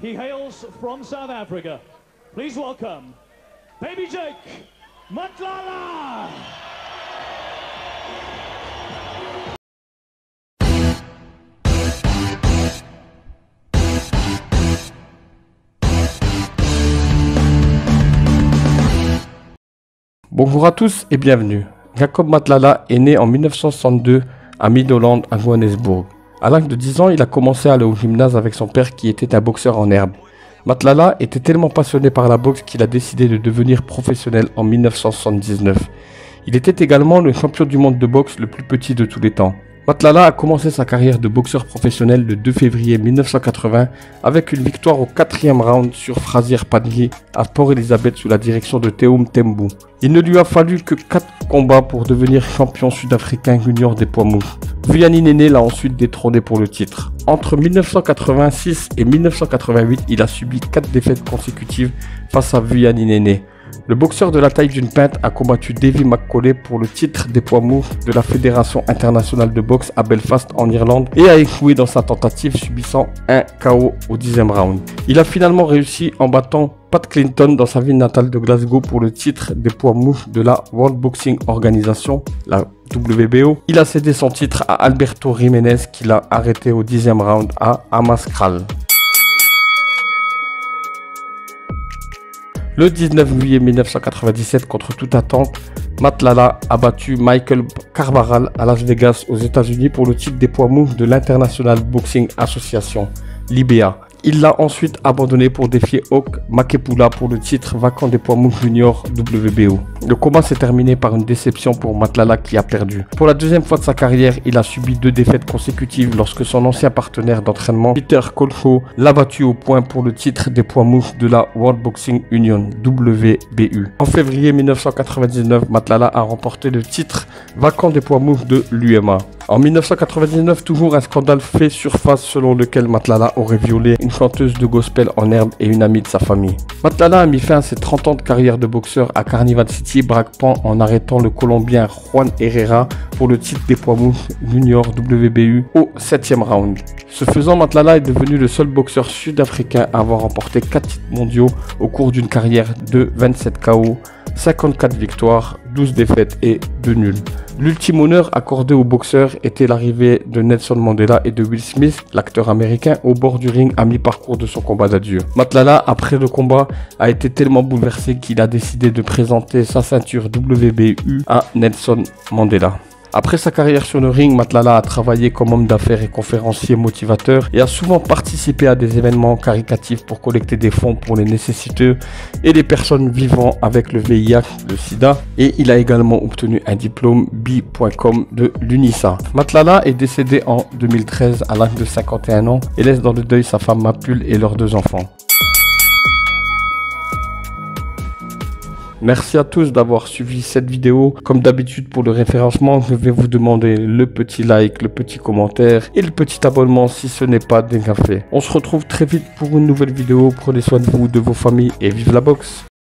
He hails from South Africa. Please welcome Baby Jake Matlala. Bonjour à tous et bienvenue. Jacob Matlala est né en 1962 à Middelland à Johannesburg. À l'âge de 10 ans, il a commencé à aller au gymnase avec son père qui était un boxeur en herbe. Matlala était tellement passionné par la boxe qu'il a décidé de devenir professionnel en 1979. Il était également le champion du monde de boxe le plus petit de tous les temps. Matlala a commencé sa carrière de boxeur professionnel le 2 février 1980 avec une victoire au 4e round sur Frazier Padghi à Port Elizabeth sous la direction de Teum Tembu. Il ne lui a fallu que 4 combats pour devenir champion sud-africain junior des poids mous. Vuyani Nene l'a ensuite détrôné pour le titre. Entre 1986 et 1988, il a subi 4 défaites consécutives face à Vuyani Nene. Le boxeur de la taille d'une pinte a combattu Davy McCauley pour le titre des poids mous de la Fédération internationale de boxe à Belfast en Irlande et a échoué dans sa tentative subissant un KO au 10e round. Il a finalement réussi en battant Pat Clinton dans sa ville natale de Glasgow pour le titre des poids mous de la World Boxing Organization, la WBO. Il a cédé son titre à Alberto Jiménez qui l'a arrêté au 10e round à Hammarskraal. Le 19 juillet 1997, contre toute attente, Matlala a battu Michael Carvaral à Las Vegas aux États-Unis pour le titre des poids mous de l'International Boxing Association, l'IBA. Il l'a ensuite abandonné pour défier Hawk Makepula pour le titre vacant des poids mous junior WBO. Le combat s'est terminé par une déception pour Matlala qui a perdu. Pour la deuxième fois de sa carrière, il a subi 2 défaites consécutives lorsque son ancien partenaire d'entraînement, Peter Kolcho, l'a battu au point pour le titre des poids mous de la World Boxing Union WBU. En février 1999, Matlala a remporté le titre vacant des poids mous de l'UMA. En 1999, toujours un scandale fait surface selon lequel Matlala aurait violé une chanteuse de gospel en herbe et une amie de sa famille. Matlala a mis fin à ses 30 ans de carrière de boxeur à Carnival City, Bragpan, en arrêtant le Colombien Juan Herrera pour le titre des poids mous junior WBU au 7e round. Ce faisant, Matlala est devenu le seul boxeur sud-africain à avoir remporté 4 titres mondiaux au cours d'une carrière de 27 KO, 54 victoires, 12 défaites et 2 nuls. L'ultime honneur accordé aux boxeurs était l'arrivée de Nelson Mandela et de Will Smith, l'acteur américain, au bord du ring à mi-parcours de son combat d'adieu. Matlala, après le combat, a été tellement bouleversé qu'il a décidé de présenter sa ceinture WBU à Nelson Mandela. Après sa carrière sur le ring, Matlala a travaillé comme homme d'affaires et conférencier motivateur et a souvent participé à des événements caritatifs pour collecter des fonds pour les nécessiteux et les personnes vivant avec le VIH, le sida, et il a également obtenu un diplôme B.com de l'UNISA. Matlala est décédé en 2013 à l'âge de 51 ans et laisse dans le deuil sa femme Mapule et leurs 2 enfants. Merci à tous d'avoir suivi cette vidéo. Comme d'habitude pour le référencement, je vais vous demander le petit like, le petit commentaire et le petit abonnement si ce n'est pas déjà fait. On se retrouve très vite pour une nouvelle vidéo. Prenez soin de vous, de vos familles et vive la boxe!